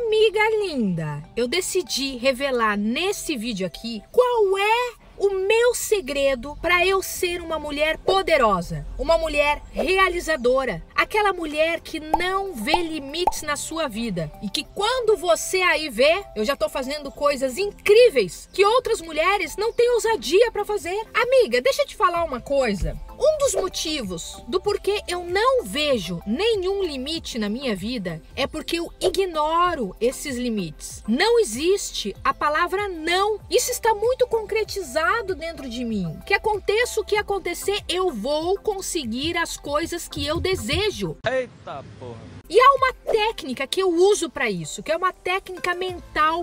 Amiga linda, eu decidi revelar nesse vídeo aqui qual é o meu segredo para eu ser uma mulher poderosa, uma mulher realizadora, aquela mulher que não vê limites na sua vida e que quando você aí vê, eu já tô fazendo coisas incríveis que outras mulheres não têm ousadia para fazer. Amiga, deixa eu te falar uma coisa. Um dos motivos do porquê eu não vejo nenhum limite na minha vida é porque eu ignoro esses limites. Não existe a palavra não. Isso está muito concretizado dentro de mim. Que aconteça o que acontecer, eu vou conseguir as coisas que eu desejo. Eita porra! E há uma técnica que eu uso para isso, que é uma técnica mental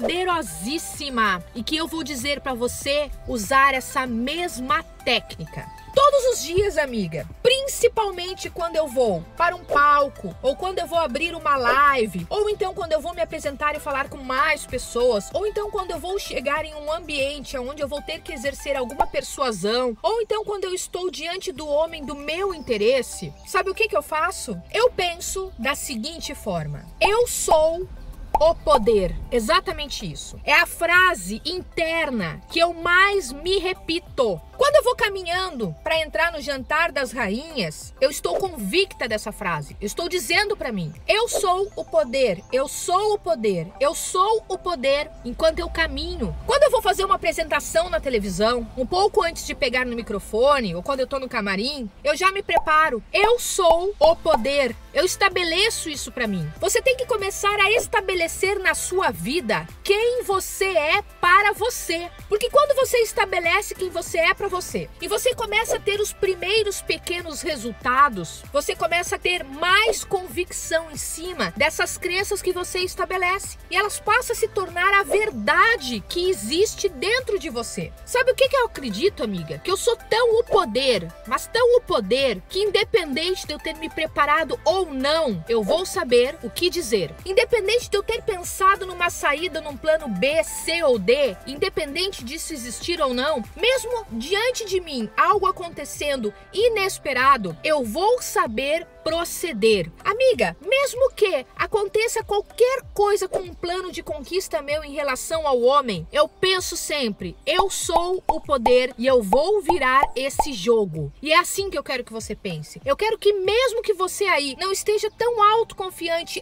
poderosíssima e que eu vou dizer para você usar essa mesma técnica. Todos os dias, amiga, principalmente quando eu vou para um palco, ou quando eu vou abrir uma live, ou então quando eu vou me apresentar e falar com mais pessoas, ou então quando eu vou chegar em um ambiente onde eu vou ter que exercer alguma persuasão, ou então quando eu estou diante do homem do meu interesse, sabe o que eu faço? Eu penso da seguinte forma: eu sou o poder. Exatamente isso. É a frase interna que eu mais me repito. Quando eu vou caminhando para entrar no jantar das rainhas, eu estou convicta dessa frase. Eu estou dizendo para mim: eu sou o poder, eu sou o poder, eu sou o poder enquanto eu caminho. Quando eu vou fazer uma apresentação na televisão, um pouco antes de pegar no microfone, ou quando eu tô no camarim, eu já me preparo. Eu sou o poder. Eu estabeleço isso para mim. Você tem que começar a estabelecer na sua vida quem você é para você. Porque quando você estabelece quem você é para você e você começa a ter os primeiros pequenos resultados, você começa a ter mais convicção em cima dessas crenças que você estabelece e elas passam a se tornar a verdade que existe dentro de você. Sabe o que eu acredito, amiga? Que eu sou tão o poder, mas tão o poder, que independente de eu ter me preparado ou não, eu vou saber o que dizer. Independente de eu ter pensado numa saída, num plano B, C ou D, independente disso existir ou não, mesmo diante de mim algo acontecendo inesperado, eu vou saber proceder. Amiga, mesmo que aconteça qualquer coisa com um plano de conquista meu em relação ao homem, eu penso sempre: eu sou o poder e eu vou virar esse jogo. E é assim que eu quero que você pense. Eu quero que mesmo que você aí não esteja tão autoconfiante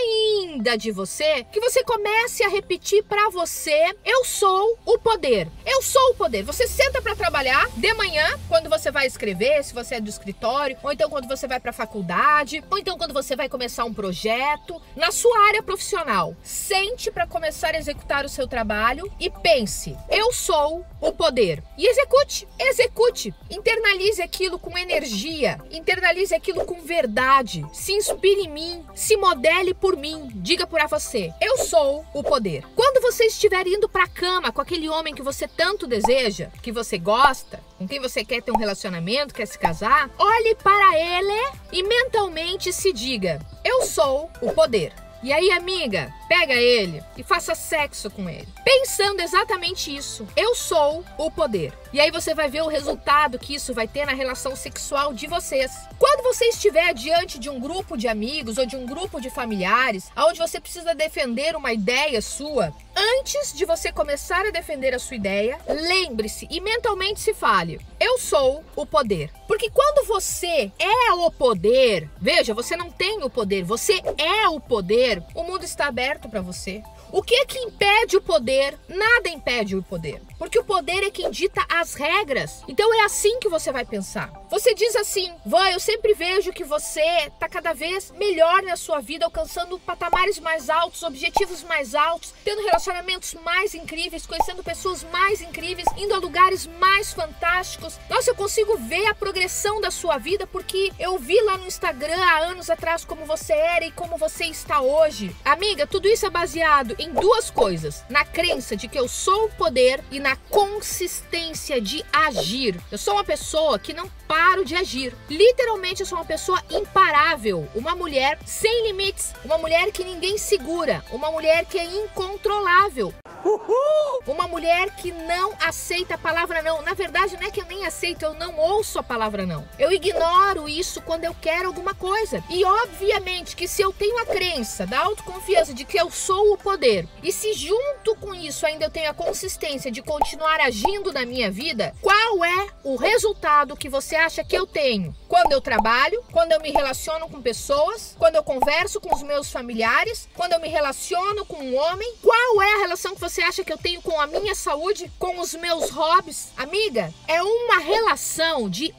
ainda de você, que você comece a repetir pra você: eu sou o poder. Eu sou o poder. Você senta pra trabalhar de manhã, quando você vai escrever, se você é do escritório, ou então quando você vai pra faculdade, ou então quando você vai começar um projeto, na sua área profissional. Sente para começar a executar o seu trabalho e pense: eu sou o poder. E execute, execute. Internalize aquilo com energia, internalize aquilo com verdade. Se inspire em mim, se modele por mim. Diga para você: eu sou o poder. Quando você estiver indo para a cama com aquele homem que você tanto deseja, que você gosta, com quem você quer ter um relacionamento, quer se casar, olhe para ele e mentalmente se diga: eu sou o poder. E aí, amiga, pega ele e faça sexo com ele, pensando exatamente isso: eu sou o poder. E aí você vai ver o resultado que isso vai ter na relação sexual de vocês. Quando você estiver diante de um grupo de amigos ou de um grupo de familiares, onde você precisa defender uma ideia sua, antes de você começar a defender a sua ideia, lembre-se e mentalmente se fale: eu sou o poder. Porque quando você é o poder, veja, você não tem o poder, você é o poder, o mundo está aberto para você. O que é que impede o poder? Nada impede o poder. Porque o poder é quem dita as regras. Então é assim que você vai pensar. Você diz assim: Vã, eu sempre vejo que você está cada vez melhor na sua vida, alcançando patamares mais altos, objetivos mais altos, tendo relacionamentos mais incríveis, conhecendo pessoas mais incríveis, indo a lugares mais fantásticos. Nossa, eu consigo ver a progressão da sua vida porque eu vi lá no Instagram há anos atrás como você era e como você está hoje. Amiga, tudo isso é baseado em duas coisas: na crença de que eu sou o poder e na consistência de agir. Eu sou uma pessoa que não paro de agir. Literalmente, eu sou uma pessoa imparável, uma mulher sem limites, uma mulher que ninguém segura, uma mulher que é incontrolável. Uma mulher que não aceita a palavra não. Na verdade, não é que eu nem aceito, eu não ouço a palavra não. Eu ignoro isso quando eu quero alguma coisa. E obviamente que se eu tenho a crença da autoconfiança de que eu sou o poder, e se junto com isso ainda eu tenho a consistência de continuar agindo na minha vida, qual é o resultado que você acha que eu tenho? Quando eu trabalho, quando eu me relaciono com pessoas, quando eu converso com os meus familiares, quando eu me relaciono com um homem, qual é a relação que você acha que eu tenho com a minha saúde, com os meus hobbies? Amiga, é uma relação de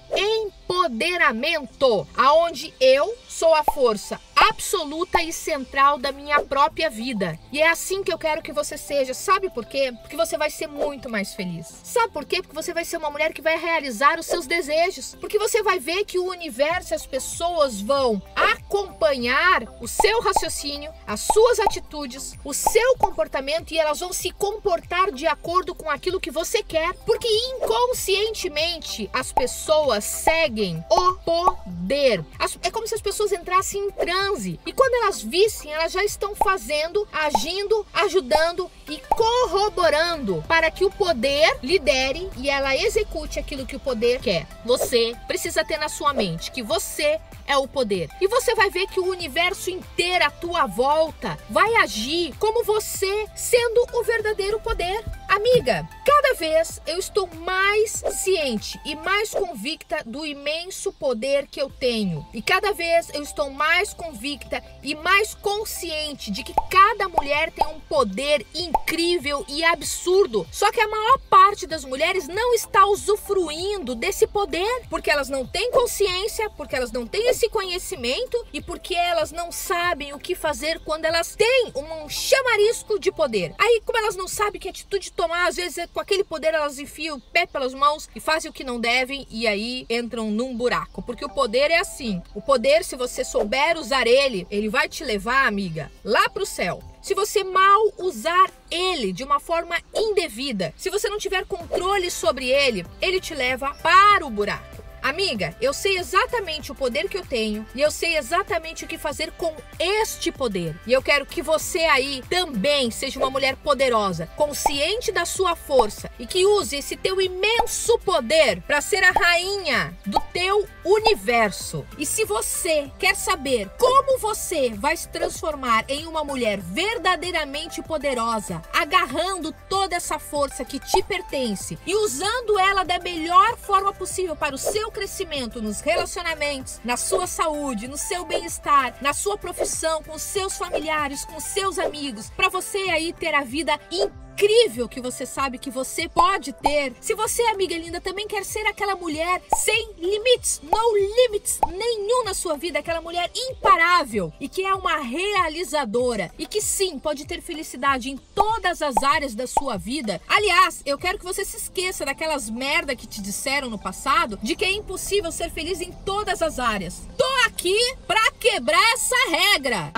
empoderamento, aonde eu sou a força absoluta e central da minha própria vida. E é assim que eu quero que você seja. Sabe por quê? Porque você vai ser muito mais feliz. Sabe por quê? Porque você vai ser uma mulher que vai realizar os seus desejos. Porque você vai ver que o universo e as pessoas vão acompanhar o seu raciocínio, as suas atitudes, o seu comportamento, e elas vão se comportar de acordo com aquilo que você quer. Porque inconscientemente as pessoas seguem o poder. É como se as pessoas entrassem em transe, e quando elas vissem, elas já estão fazendo, agindo, ajudando e corroborando para que o poder lidere e ela execute aquilo que o poder quer. Você precisa ter na sua mente que você é o poder, e você vai ver que o universo inteiro à tua volta vai agir como você, sendo o verdadeiro poder. Amiga, cada vez eu estou mais ciente e mais convicta do imenso poder que eu tenho. E cada vez eu estou mais convicta e mais consciente de que cada mulher tem um poder incrível e absurdo. Só que a maior parte das mulheres não está usufruindo desse poder, porque elas não têm consciência, porque elas não têm esse conhecimento e porque elas não sabem o que fazer quando elas têm um chamarisco de poder. Aí, como elas não sabem que atitude tomar, às vezes com aquele poder elas enfiam o pé pelas mãos e fazem o que não devem, e aí entram num buraco. Porque o poder é assim. O poder, se você souber usar ele vai te levar, amiga, lá pro céu. Se você mal usar ele de uma forma indevida, se você não tiver controle sobre ele te leva para o buraco. Amiga, eu sei exatamente o poder que eu tenho e eu sei exatamente o que fazer com este poder. E eu quero que você aí também seja uma mulher poderosa, consciente da sua força e que use esse teu imenso poder para ser a rainha do teu universo. E se você quer saber como você vai se transformar em uma mulher verdadeiramente poderosa, agarrando toda essa força que te pertence e usando ela da melhor forma possível para o seu crescimento nos relacionamentos, na sua saúde, no seu bem-estar, na sua profissão, com os seus familiares, com os seus amigos, para você aí ter a vida incrível que você sabe que você pode ter. Se você, amiga linda, também quer ser aquela mulher sem limites, no limits nenhum na sua vida, aquela mulher imparável e que é uma realizadora e que sim, pode ter felicidade em todas as áreas da sua vida. Aliás, eu quero que você se esqueça daquelas merda que te disseram no passado, de que é impossível ser feliz em todas as áreas. Tô aqui pra quebrar essa regra.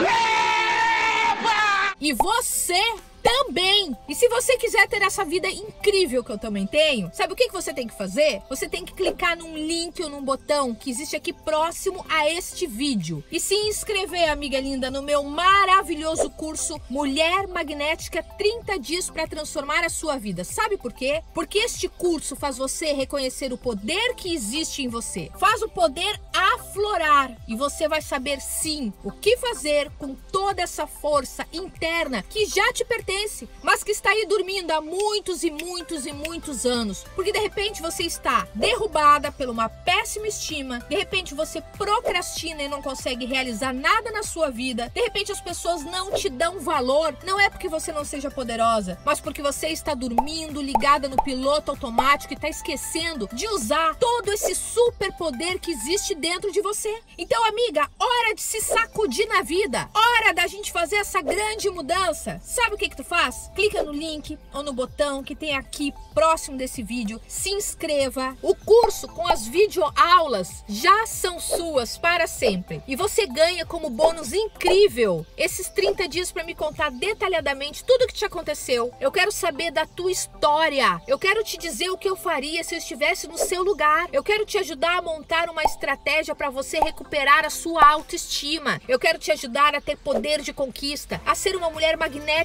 E você também. E se você quiser ter essa vida incrível que eu também tenho, sabe o que você tem que fazer? Você tem que clicar num link ou num botão que existe aqui próximo a este vídeo e se inscrever, amiga linda, no meu maravilhoso curso Mulher Magnética 30 dias para transformar a sua vida. Sabe por quê? Porque este curso faz você reconhecer o poder que existe em você, faz o poder aflorar e você vai saber sim o que fazer com toda essa força interna que já te pertence, mas que está aí dormindo há muitos e muitos e muitos anos, porque de repente você está derrubada por uma péssima estima, de repente você procrastina e não consegue realizar nada na sua vida, de repente as pessoas não te dão valor, não é porque você não seja poderosa, mas porque você está dormindo, ligada no piloto automático e está esquecendo de usar todo esse super poder que existe dentro de você. Então, amiga, hora de se sacudir na vida, hora da gente fazer essa grande mudança. Sabe o que tu faz? Clica no link ou no botão que tem aqui próximo desse vídeo, se inscreva. O curso com as videoaulas já são suas para sempre e você ganha como bônus incrível esses 30 dias para me contar detalhadamente tudo o que te aconteceu. Eu quero saber da tua história, eu quero te dizer o que eu faria se eu estivesse no seu lugar, eu quero te ajudar a montar uma estratégia para você recuperar a sua autoestima, eu quero te ajudar a ter poder de conquista, a ser uma mulher magnética na cama,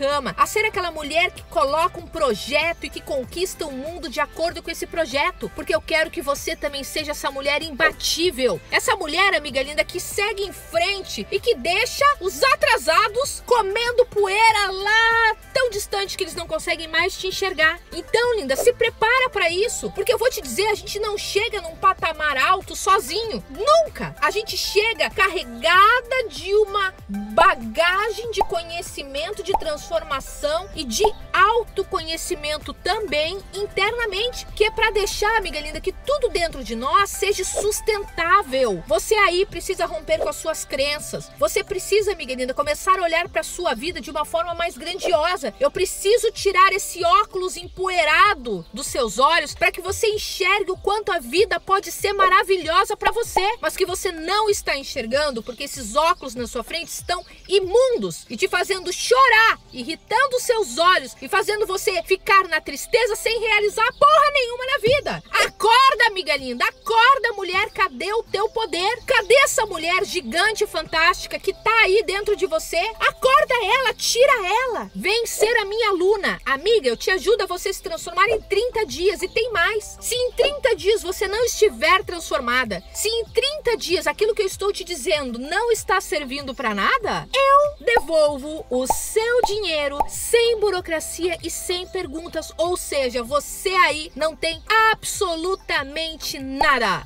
cama, a ser aquela mulher que coloca um projeto e que conquista o mundo de acordo com esse projeto, porque eu quero que você também seja essa mulher imbatível, essa mulher, amiga linda, que segue em frente e que deixa os atrasados comendo poeira lá tão distante que eles não conseguem mais te enxergar. Então, linda, se prepara para isso, porque eu vou te dizer, a gente não chega num patamar alto sozinho, nunca. A gente chega carregada de uma bagagem de conhecimento, de transformação e de autoconhecimento também internamente, que é para deixar, amiga linda, que tudo dentro de nós seja sustentável. Você aí precisa romper com as suas crenças. Você precisa, amiga linda, começar a olhar para a sua vida de uma forma mais grandiosa. Eu preciso tirar esse óculos empoeirado dos seus olhos para que você enxergue o quanto a vida pode ser maravilhosa para você, mas que você não está enxergando porque esses óculos na sua frente estão imundos e te fazendo chorar, irritando os seus olhos e fazendo você ficar na tristeza sem realizar porra nenhuma na vida. Acorda, amiga linda, acorda, mulher, cadê o teu poder? Cadê essa mulher gigante, fantástica que tá aí dentro de você? Acorda ela, tira ela, vem ser a minha aluna. Amiga, eu te ajudo a você se transformar em 30 dias e tem mais. Se em 30 dias você não estiver transformada, se em 30 dias aquilo que eu estou te dizendo não está servindo para nada, eu devolvo o seu dinheiro sem burocracia e sem perguntas, ou seja, você aí não tem absolutamente nada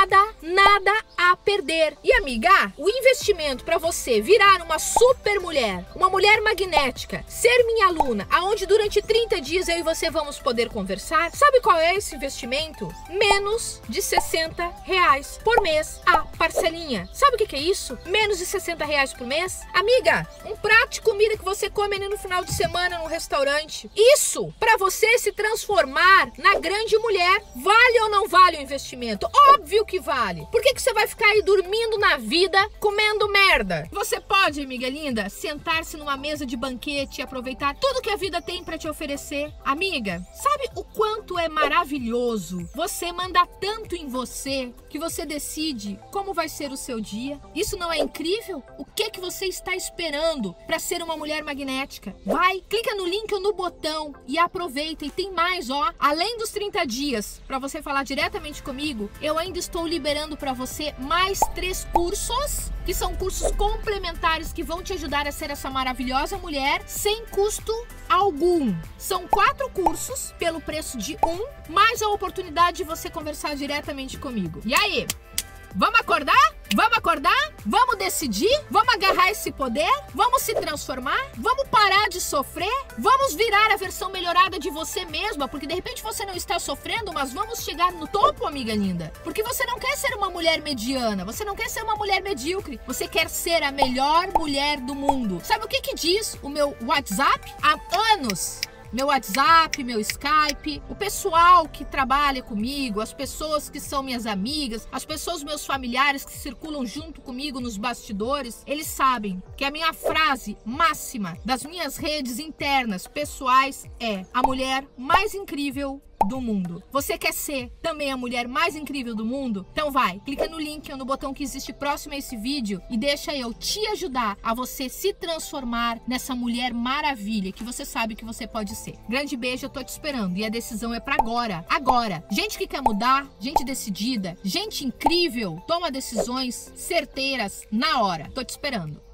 a perder. E amiga, o investimento para você virar uma super mulher, uma mulher magnética, ser minha aluna, aonde durante 30 dias eu e você vamos poder conversar, sabe qual é esse investimento? Menos de R$60 por mês a parcelinha. Sabe o que é isso? Menos de R$60 por mês? Amiga, um prato de comida que você come ali no final de semana num restaurante. Isso, para você se transformar na grande mulher, vale ou não vale o investimento? Óbvio que vale. Por que você vai ficar aí dormindo na vida, comendo merda? Você pode, amiga linda, sentar-se numa mesa de banquete e aproveitar tudo que a vida tem para te oferecer. Amiga, sabe o quanto é maravilhoso você mandar tanto em você que você decide como vai ser o seu dia? Isso não é incrível? O que você está esperando para ser uma mulher magnética? Vai, clica no link ou no botão e aproveita. E tem mais, ó. Além dos 30 dias para você falar diretamente comigo, eu ainda estou liberando para você mais 3 cursos, que são cursos complementares que vão te ajudar a ser essa maravilhosa mulher sem custo algum. São 4 cursos pelo preço de um, mais a oportunidade de você conversar diretamente comigo. E aí? Vamos acordar? Vamos acordar? Vamos decidir? Vamos agarrar esse poder? Vamos se transformar? Vamos parar de sofrer? Vamos virar a versão melhorada de você mesma? Porque de repente você não está sofrendo, mas vamos chegar no topo, amiga linda. Porque você não quer ser uma mulher mediana, você não quer ser uma mulher medíocre, você quer ser a melhor mulher do mundo. Sabe o que diz o meu WhatsApp? Há anos. Meu WhatsApp, meu Skype, o pessoal que trabalha comigo, as pessoas que são minhas amigas, as pessoas, meus familiares que circulam junto comigo nos bastidores, eles sabem que a minha frase máxima das minhas redes internas, pessoais, é: a mulher mais incrível do mundo. Você quer ser também a mulher mais incrível do mundo? Então vai, clica no link ou no botão que existe próximo a esse vídeo e deixa eu te ajudar a você se transformar nessa mulher maravilha que você sabe que você pode ser. Grande beijo, eu tô te esperando e a decisão é pra agora. Agora. Gente que quer mudar, gente decidida, gente incrível, toma decisões certeiras na hora. Tô te esperando.